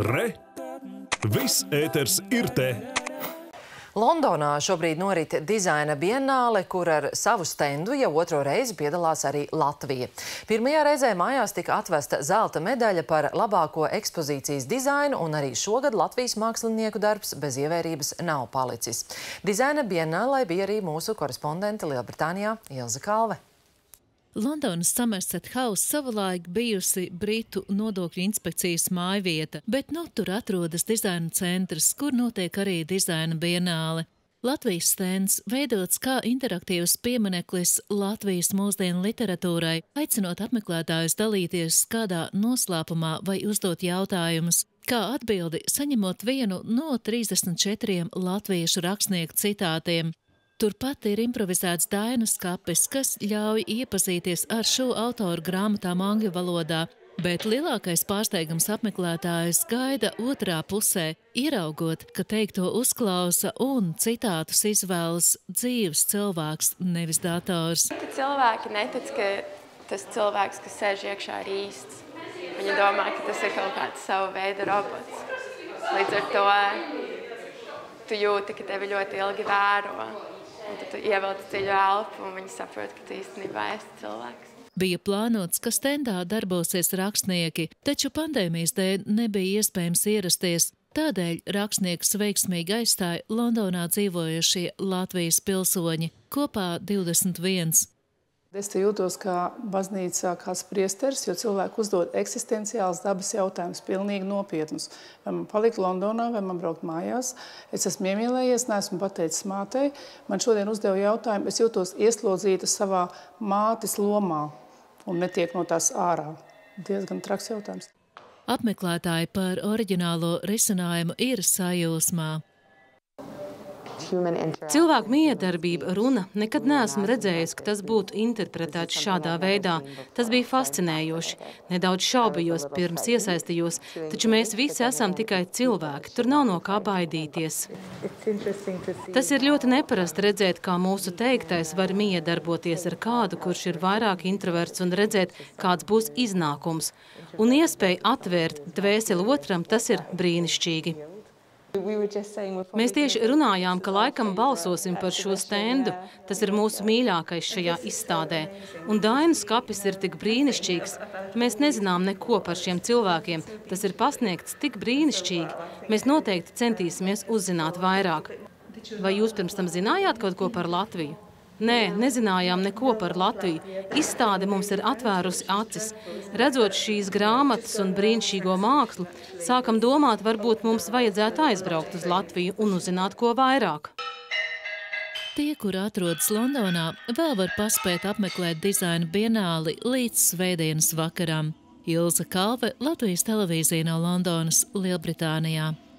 Re! Viss ēters ir te! Londonā šobrīd norit dizaina bienāle, kur ar savu stendu jau otro reizi piedalās arī Latvija. Pirmajā reizē mājās tika atvesta zelta medaļa par labāko ekspozīcijas dizainu, un arī šogad Latvijas mākslinieku darbs bez ievērības nav palicis. Dizaina bienālē bija arī mūsu korespondente Lielbritānijā Ilze Kalve. Londonas Somerset House savulaik bijusi Britu nodokļu inspekcijas mājvieta, bet nu tur atrodas dizaina centrs, kur notiek arī dizaina bienāle. Latvijas stends veidots kā interaktīvs piemineklis Latvijas mūsdienu literatūrai, aicinot apmeklētājus dalīties kādā noslēpumā vai uzdot jautājumus, kā atbildi saņemot vienu no 34 latviešu rakstnieku citātiem. Turpat ir improvizēts dainu skapis, kas ļauj iepazīties ar šo autoru grāmatām angļu valodā, bet lielākais pārsteigums apmeklētājus gaida otrā pusē, ieraugot, ka teikto uzklausa un citātus izvēlas dzīves cilvēks, nevis dators. Cilvēki netic, ka tas cilvēks, kas sēž iekšā, ir īsts. Viņi domā, ka tas ir kaut kāds savu veidu robots. Līdz ar to tu jūti, ka tevi ļoti ilgi vēro. Un tad tu ievelc dziļu elpu, un viņi saprot, ka tu īstenībā esi cilvēks. Bija plānots, ka stendā darbosies rakstnieki, taču pandēmijas dēļ nebija iespējams ierasties. Tādēļ rakstniekus veiksmīgi aizstāja Londonā dzīvojošie Latvijas pilsoņi, kopā 21. Es te jūtos kā baznīcā kāds priesteris, jo cilvēki uzdod eksistenciāls dabas jautājumus, pilnīgi nopietnus. Vai man palikt Londonā, vai man braukt mājās? Es esmu iemīlējies, neesmu pateicis mātei. Man šodien uzdeva jautājumu, es jūtos ieslodzīta savā mātes lomā un netiek no tās ārā. Diezgan traks jautājums. Apmeklētāji par oriģinālo risinājumu ir sajūsmā. Cilvēku miedarbība, runa, nekad neesmu redzējis, ka tas būtu interpretēts šādā veidā. Tas bija fascinējoši. Nedaudz šaubījos pirms iesaistījos, taču mēs visi esam tikai cilvēki. Tur nav no kā baidīties. Tas ir ļoti neparasti redzēt, kā mūsu teiktais var miedarboties ar kādu, kurš ir vairāk introverts, un redzēt, kāds būs iznākums. Un iespēja atvērt dvēseli otram, tas ir brīnišķīgi. Mēs tieši runājām, ka laikam balsosim par šo stendu. Tas ir mūsu mīļākais šajā izstādē. Un dainu skapis ir tik brīnišķīgs. Mēs nezinām neko par šiem cilvēkiem. Tas ir pasniegts tik brīnišķīgi. Mēs noteikti centīsimies uzzināt vairāk. Vai jūs pirms tam zinājāt kaut ko par Latviju? Nē, nezinājām neko par Latviju. Izstāde mums ir atvērusi acis. Redzot šīs grāmatas un brīnišķīgo mākslu, sākam domāt, varbūt mums vajadzētu aizbraukt uz Latviju un uzzināt ko vairāk. Tie, kur atrodas Londonā, vēl var paspēt apmeklēt dizaina bienāli līdz svētdienas vakaram. Ilze Kalve, Latvijas televīzija no Londonas, Lielbritānijā.